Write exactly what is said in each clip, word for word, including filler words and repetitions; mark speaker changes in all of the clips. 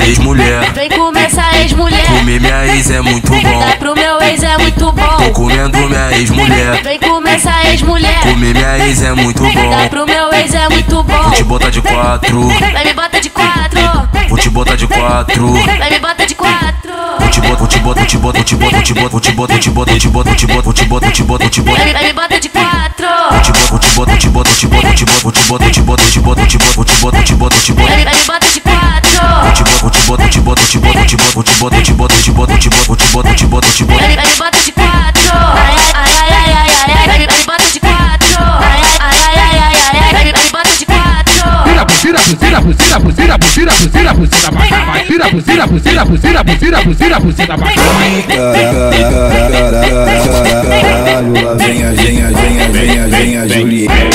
Speaker 1: ex-mulher.
Speaker 2: Vem comer essa ex-mulher.
Speaker 1: Comer minha ex é muito bom.
Speaker 2: Dá pro meu ex é muito bom.
Speaker 1: Tô comendo minha ex-mulher.
Speaker 2: Vem comer essa ex-mulher.
Speaker 1: Comer minha ex é muito
Speaker 2: Dá
Speaker 1: bom.
Speaker 2: pro meu ex é muito bom.
Speaker 1: Vou te botar de quatro.
Speaker 2: Vai me bota de quatro.
Speaker 1: Vou te botar de quatro.
Speaker 2: Vai me bota de quatro.
Speaker 1: Vou te botar, vou te botar, vou te botar, vou te botar, vou te botar, vou te botar, vou te botar, vou te botar, vou te botar, vou te botar, vou te botar, vou te botar.
Speaker 2: Vai me bota de quatro.
Speaker 1: Vou te botar, vou te botar, vou te botar, vou te botar, vou te botar, vou te botar, vou te botar, vou te botar, vou te botar, vou te botar, vou te botar, vou te botar.
Speaker 2: Vai me bota de quatro.
Speaker 1: Vou te botar, vou te botar, vou te botar, vou te botar, vou te botar, vou te botar, vou te botar, vou te botar, vou te botar, vou te botar, vou te botar, vou te botar.
Speaker 2: Vai me bota de quatro. Ai ai ai ai ai ai. Vai me bota de quatro. Ai ai ai ai ai ai. Vai me bota de quatro.
Speaker 3: Vira, buzira, buzira, buzira, buzira, buzira, buzira, buzira, baixa, vai. Vira, buzira, buzira, buzira, buzira, buzira, buzira, baixa, vai.
Speaker 4: Caralho, lá vem a, vem a, vem a, vem a, vem a Juliette.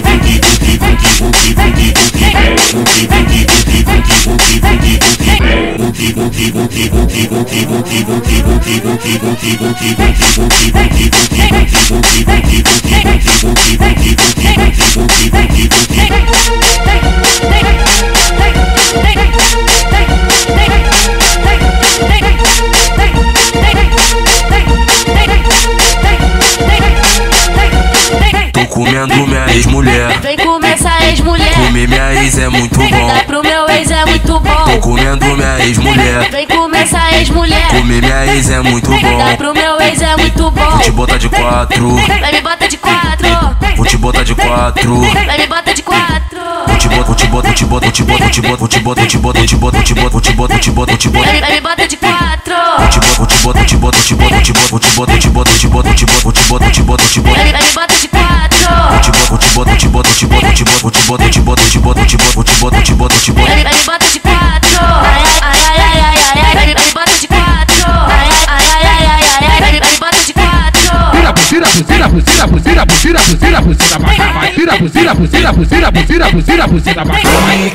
Speaker 1: Tô comendo minha ex-mulher.
Speaker 2: Vem comer essa ex-mulher.
Speaker 1: Comer minha ex é muito bom.
Speaker 2: Dá pro meu ex é muito
Speaker 1: Tô
Speaker 2: bom.
Speaker 1: comendo minha ex-mulher.
Speaker 2: Vem comer essa ex-mulher.
Speaker 1: Comer minha ex é muito
Speaker 2: Dá
Speaker 1: bom.
Speaker 2: pro meu ex é muito bom.
Speaker 1: Vou te botar de quatro.
Speaker 2: Vai me bota de quatro.
Speaker 1: Vou te botar de quatro.
Speaker 2: Vai me bota de quatro.
Speaker 1: Vou te botar, vou te botar, vou te botar, vou te botar, vou te botar, vou te botar, vou te botar, vou te botar, vou te botar, vou te botar, vou te botar, vou te botar.
Speaker 2: Vai me bota de quatro.
Speaker 1: Vou te botar, vou te botar, vou te botar, vou te botar, vou te botar, vou te botar, vou te botar, vou te botar, vou te botar, vou te botar, vou te botar, vou te botar.
Speaker 2: Vai me bota de quatro.
Speaker 1: Vou te botar, vou te botar, vou te botar, vou te botar, vou te botar, vou te botar, vou te botar, vou te botar, vou te botar, vou te botar, vou te botar.
Speaker 2: Vai me bota de quatro. Ai ai ai ai ai ai. Vai me bota de quatro. Ai ai ai ai ai ai. Vai me bota de quatro.
Speaker 3: Vira, buzira, buzira, buzira, buzira, buzira, buzira, buzira, baixa, vai. Vira, buzira, buzira, buzira, buzira, buzira, buzira, baixa, vai.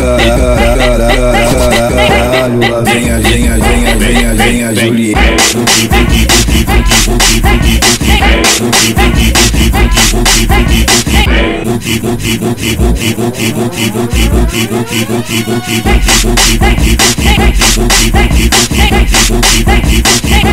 Speaker 4: Caralho, lá vem a, vem a, vem a, vem a, vem a Juliette.
Speaker 2: Vai